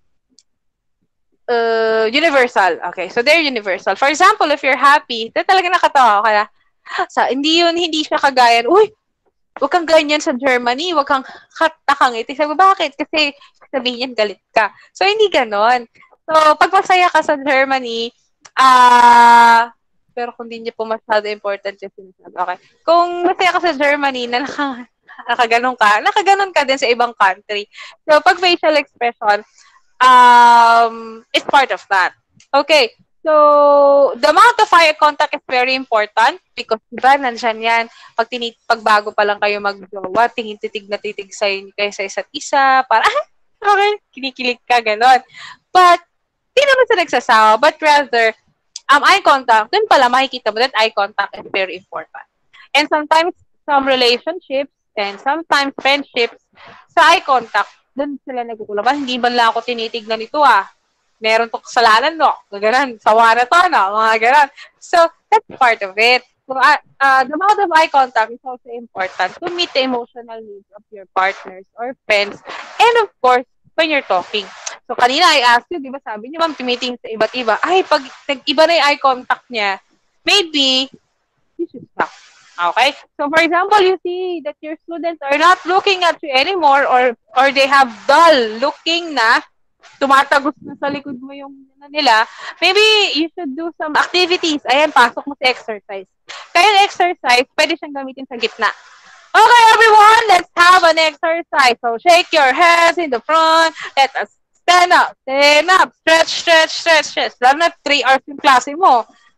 Uh, universal. Okay, so they're universal. For example, if you're happy, ito talaga nakatawa ka na. Sa, hindi yun, hindi siya kagaya, uy, huwag kang ganyan sa Germany, huwag kang katakangiti. Sabi, bakit? Kasi sabihin yan, galit ka. So, hindi ganon. So, pag masaya ka sa Germany, ah, uh, pero kung hindi niya po masyado important yung sinasabi. Okay. Kung masaya ka sa Germany, na naka, nakaganon ka, nakaganon ka din sa ibang country. So, pag facial expression, um, it's part of that. Okay, so the amount of eye contact is very important because diba, nandyan yan, pag, tinit pag bago pa lang kayo mag-jowa, tingin-titig na titig sa kayo sa isa't isa, para, ah, okay, kinikilig ka, ganon. But, di naman sa nagsasawa, but rather, um, eye contact, dun pala makikita mo that eye contact is very important. And sometimes, some relationships, and sometimes friendships, sa eye contact, doon sila nagkukulang. Hindi ba lang ako tinitignan nito ah. Meron to kasalanan no. Gano'n. Sawa na to no. Mga gano'n. So, that's part of it. So, uh, uh, the amount of eye contact is also important to meet the emotional needs of your partners or friends. And of course, when you're talking. So, kanina I asked you, di ba sabi niyo, ma'am, tumitingin sa iba't iba. Ay, pag nag-iba na yung eye contact niya, maybe, you should stop. Okay? So, for example, you see that your students are not looking at you anymore or or they have dull looking na, tumatagos na sa likod mo yung ano nila, maybe you should do some activities. Ayan, pasok mo sa exercise. Kaya yung exercise, pwede siyang gamitin sa gitna. Okay, everyone, let's have an exercise. So, shake your hands in the front. Let us stand up, stand up, stretch, stretch, stretch, stretch. Lalo na three hours yung klase mo.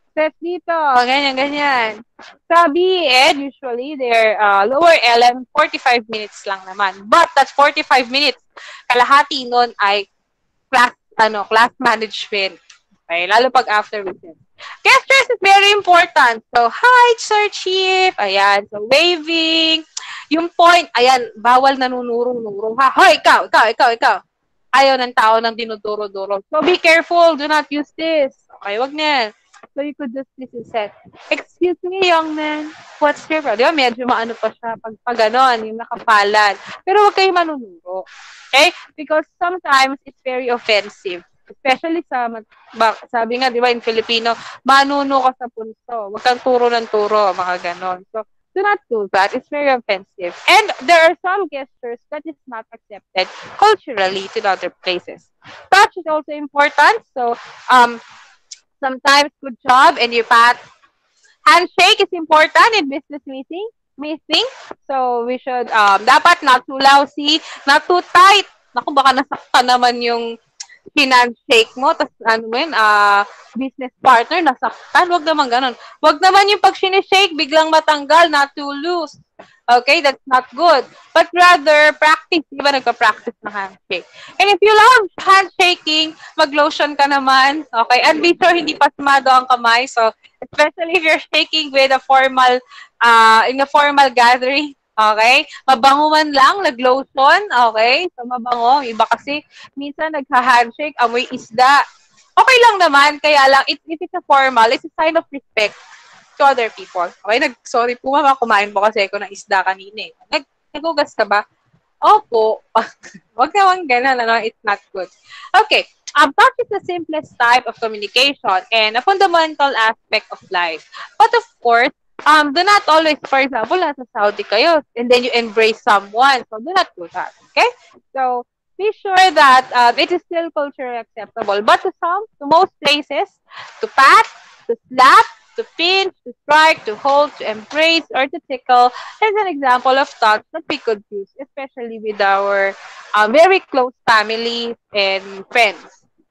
Stretch dito. Ganyan, ganyan. Sa B E D, usually, their uh, lower L M, forty-five minutes lang naman. But that forty-five minutes, kalahati nun ay class, ano, class management. Okay? Lalo pag after weekend. Gestures is very important. So, hi, Sir Chief. Ayan. So, waving. Yung point, ayan, bawal nanunurong-nurong. Ha, hoy, ikaw, ikaw, ikaw, ikaw. Ayaw ng tao ng dinuduro-duro. So, be careful. Do not use this. Okay, wag na. So, you could just listen set. Excuse me, young man. What's your problem? Medyo maano pa siya pag, pag ganon, yung nakapalan. Pero wag kayo manunuro. Okay? Because sometimes it's very offensive. Especially sa, sabi nga, di ba, in Filipino, manuno ka sa punso. Huwag kang turo ng turo, mga ganon. So, do not do that. It's very offensive. And there are some gestures that is not accepted culturally to other places. Touch is also important. So, um, sometimes good job and you pat. Handshake is important in business meeting. Meeting. So, we should, um, dapat not too lousy, not too tight. Naku, baka nasaktan naman yung handshake mo, tapos ano mo yun, uh, business partner, nasaktan. Wag naman ganun. Wag naman yung pag sinishake, biglang matanggal, not too loose. Okay, that's not good. But rather, practice. Di ba nagpa-practice ng handshake? And if you love handshaking, mag-lotion ka naman. Okay, and be sure hindi pasmado ang kamay. So, especially if you're shaking with a formal, uh, in a formal gathering, okay? Mabango man lang, nag-lotion, okay? So, mabango. Iba kasi, minsan nagha-handshake, amoy isda. Okay lang naman, kaya lang, it, if it's a formal, it's a sign of respect to other people. Okay? Nag, sorry po, mama, kumain po kasi ako ng isda kanina eh. Nag, nagugas ka ba? Opo. Wag naman ganun, ano? It's not good. Okay. Um, touch is the simplest type of communication and a fundamental aspect of life. But of course, Um, do not always, for example, nasa Saudi kayo, and then you embrace someone. So, do not do that. Okay? So, be sure that um, it is still culturally acceptable. But to some, to most places, to pat, to slap, to pinch, to strike, to hold, to embrace, or to tickle is an example of touch that we could use, especially with our um, very close family and friends.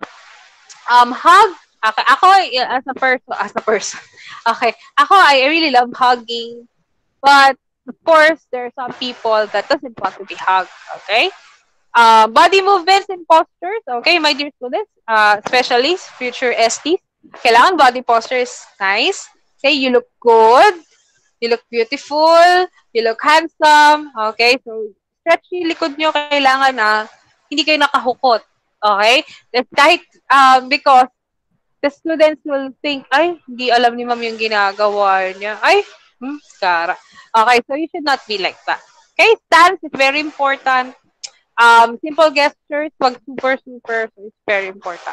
Um, hug. Okay, ako, as a person, as a person, okay, ako, I really love hugging, but, of course, there are some people that doesn't want to be hugged, okay? Uh, body movements and postures, okay, my dear students, uh, especially future S Ts, kailangan body posture is nice. Okay, you look good, you look beautiful, you look handsome, okay? So, stretch yung likod nyo, kailangan na hindi kayo nakahukot, okay? That's kahit, um, because, the students will think, ay, hindi alam ni ma'am yung ginagawa niya. Ay, hmm, kara. Okay, so you should not be like that. Okay, stance is very important. Um, simple gestures, wag super, super, so it's very important.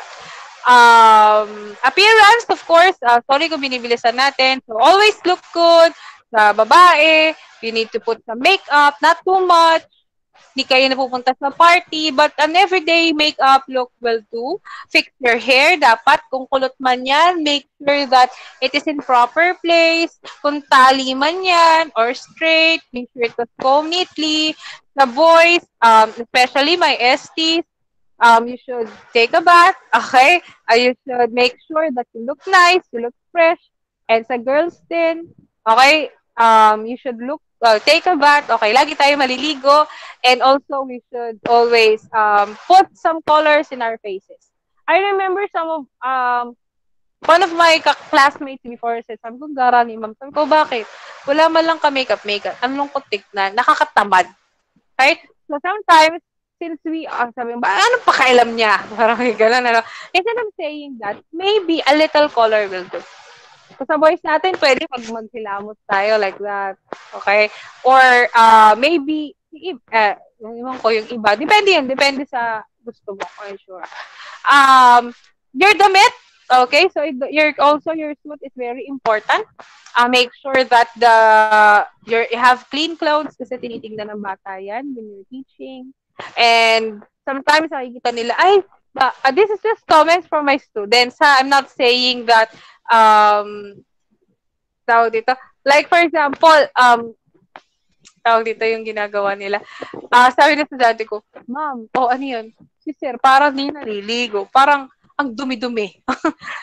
Um, appearance, of course, uh, sorry kung binibilisan natin. So, always look good. Sa babae, you need to put some makeup, not too much. Hindi kayo napupunta sa party, but an everyday makeup look will do. Fix your hair. Dapat, kung kulot man yan, make sure that it is in proper place. Kung tali man yan, or straight, make sure it was combed neatly. The boys, um, especially my S Ts, um, you should take a bath, okay? Uh, you should make sure that you look nice, you look fresh. And sa girls din, okay, um, you should look Uh, take a bath, okay, lagi tayo maliligo, and also we should always um, put some colors in our faces. I remember some of, um, one of my classmates before said, sabi ko, gara ni ma'am, sabi ko, bakit? Wala man lang ka makeup, makeup. Ang lungkot tignan, nakakatamad. Right? So sometimes, since we, uh, sabi ko, anong pakailam niya? Parang gano'n, ano. Instead of saying that, maybe a little color will do. So, sa boys natin, pwede mag magsilamos tayo like that. Okay? Or, uh, maybe, uh, yung ko yung iba. Depende yan. Depende sa gusto mo. I'm sure. Um, your damit. Okay? So, your, also, your suit is very important. Uh, make sure that the, your, you have clean clothes kasi tinitingnan ng bata yan when you're teaching. And, sometimes, nakikita nila, ay, uh, this is just comments from my students. Ha? I'm not saying that, um, tawag dito, like for example, um, tawag dito yung ginagawa nila. Uh, sabi na sa dati ko, ma'am, oh, ano yun? Si sir, parang di naliligo. Parang, ang dumi-dumi. Gusto mo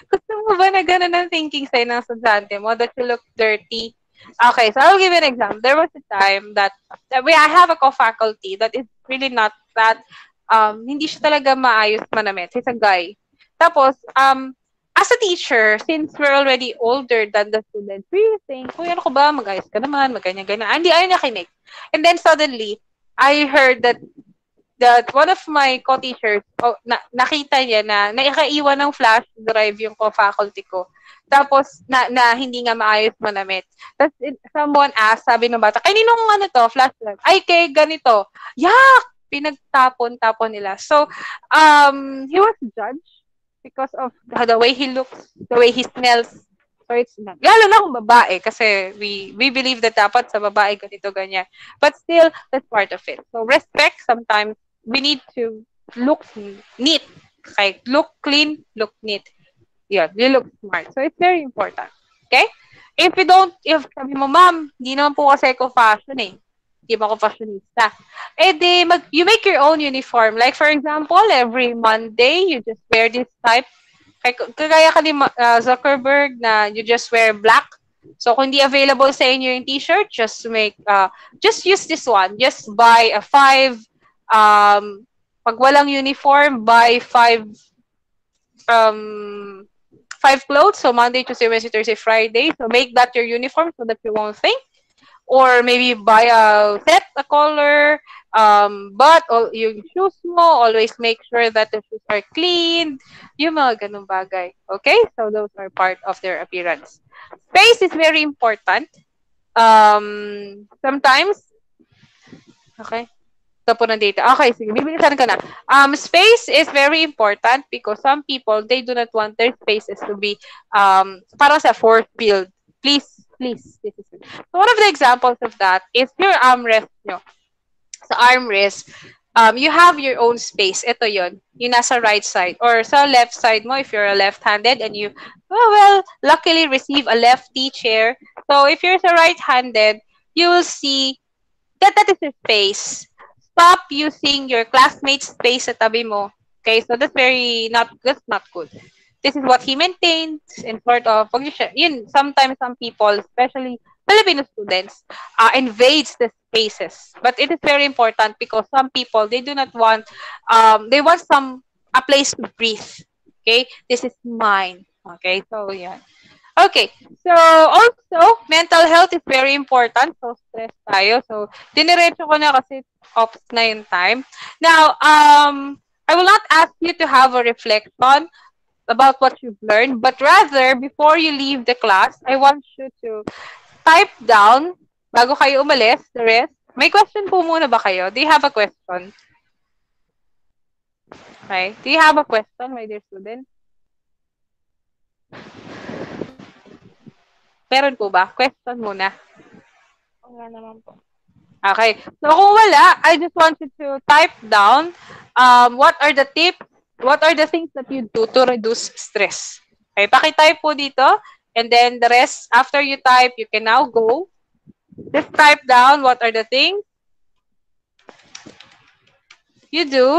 mo ba na gano'n ang thinking sa'yo ng estudyante mo that you look dirty? Okay, so I'll give you an example. There was a time that, that we, I have a co-faculty that is really not that, um, hindi siya talaga maayos manamit. He's a guy. Tapos, um, as a teacher, since we're already older than the students, we think, uy, ano ko ba, mag-ayos ka naman, mag-ganyan-ganyan. Hindi, ayaw niya kinig. And then suddenly, I heard that that one of my co-teachers, oh, na, nakita niya na naikaiwan ng flash drive yung co-faculty ko. Tapos, na, na hindi nga maayos manamit. Tapos, someone asked, sabi ng bata, kaninong ano to, flash drive? Ay, kay ganito. Yak! Pinagtapon-tapon nila. So, um, he was judged because of the way he looks, the way he smells. So, it's not. Lalo na kung babae, kasi we, we believe that dapat sa babae ganito, ganyan. But still, that's part of it. So, respect, sometimes, we need to look neat. Okay? Look clean, look neat. Yeah, you look smart. So, it's very important. Okay? If you don't, if sabi mo, ma'am, hindi naman po kasi ako fashion eh. Hindi ba ako fashionista? Eh, di, mag, you make your own uniform. Like, for example, every Monday, you just wear this type. Kagaya ka ni uh, Zuckerberg na you just wear black. So, kung di available sa inyo yung t-shirt, just make, uh, just use this one. Just buy a five, um, pag walang uniform, buy five, um, five clothes. So, Monday, Tuesday, Wednesday, Thursday, Friday. So, make that your uniform so that you won't think. Or maybe buy a set, a color, um, but all, yung shoes mo, always make sure that the shoes are clean. Yung mga ganung bagay. Okay? So, those are part of their appearance. Space is very important. Um, sometimes, okay? Ito po ng data. Okay, sige. Bibilisan ko na. Um, space is very important because some people, they do not want their spaces to be um, parang sa force field. Please, please. This is it. So one of the examples of that is your armrest nyo. Sa armrest, um, you have your own space. Ito yon, yung nasa right side. Or sa left side mo, if you're a left-handed and you, well, well, luckily receive a lefty chair. So if you're a right-handed, you will see that that is your space. Stop using your classmate's space sa tabi mo. Okay, so that's very not, that's not good. This is what he maintains and sort of, yun, sometimes some people, especially Filipino students, uh, invades the spaces. But it is very important because some people, they do not want, um, they want some, a place to breathe. Okay, this is mine. Okay, so yeah. Okay, so also, mental health is very important. So, stress tayo. So, diniretso ko na kasi off na yung time. Now, um, I will not ask you to have a reflection about what you've learned, but rather, before you leave the class, I want you to type down, bago kayo umalis, the rest. May question po muna ba kayo? Do you have a question? Okay. Do you have a question, my dear student? Meron po ba? Question muna. Wala naman po. Okay. So, kung wala, I just want you to type down um, what are the tips, what are the things that you do to reduce stress. Okay. Paki-type po dito. And then the rest, after you type, you can now go. Just type down what are the things you do,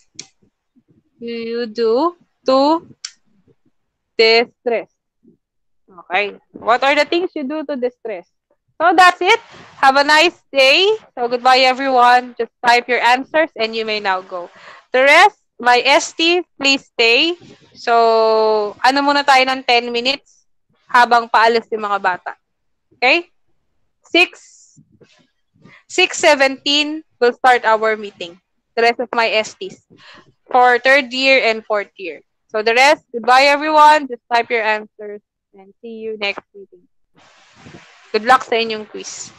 you do to distress. Okay. What are the things you do to distress? So that's it. Have a nice day. So goodbye, everyone. Just type your answers and you may now go. The rest, my S T, please stay. So, ano muna tayo ng ten minutes habang paalis yung mga bata. Okay? six seventeen, we'll start our meeting. The rest of my S Ts for third year and fourth year. So the rest, goodbye, everyone. Just type your answers. And see you next meeting. Good luck sa inyong quiz.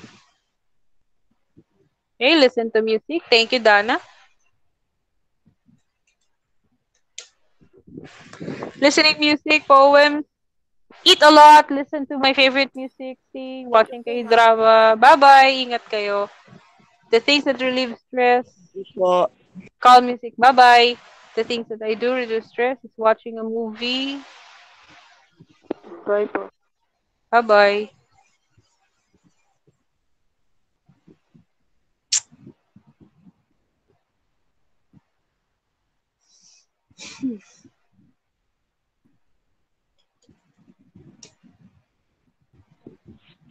Okay, listen to music. Thank you, Dana. Listening music, poems. Eat a lot. Listen to my favorite music. Sing, watching K-drama. Bye-bye. Ingat kayo. The things that relieve stress. Calm music. Bye-bye. The things that I do reduce stress is watching a movie. Bye-bye.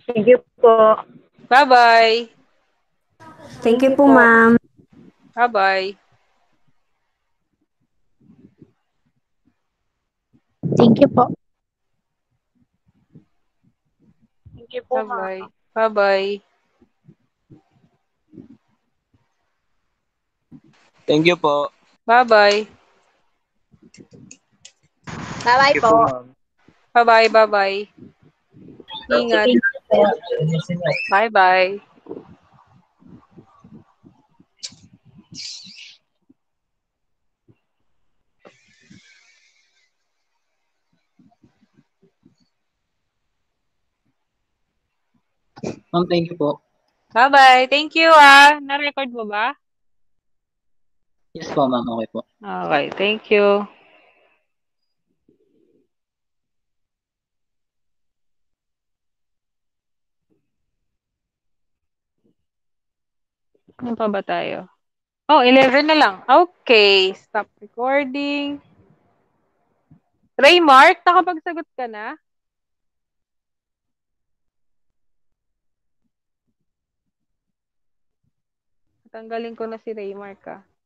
Thank you po. Bye-bye. Thank you po, ma'am. Bye-bye. Thank you po. Thank you po, ma'am. Bye-bye. Bye-bye. Thank you po. Bye-bye. Bye-bye Thank you po, po. ma'am. Bye-bye, bye-bye. Ingat. Bye-bye. Ma'am, thank you po. Bye-bye. Thank you, ah. Na-record mo ba? Yes po, ma'am. Okay po. Okay, thank you. Ano pa ba tayo? Oh, eleven na lang. Okay, stop recording. Raymark, nakapagsagot ka na? Tanggalin ko na si Raymark, ah.